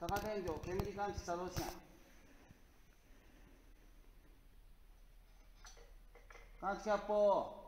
高天井煙感知作動試験。感知キャップ。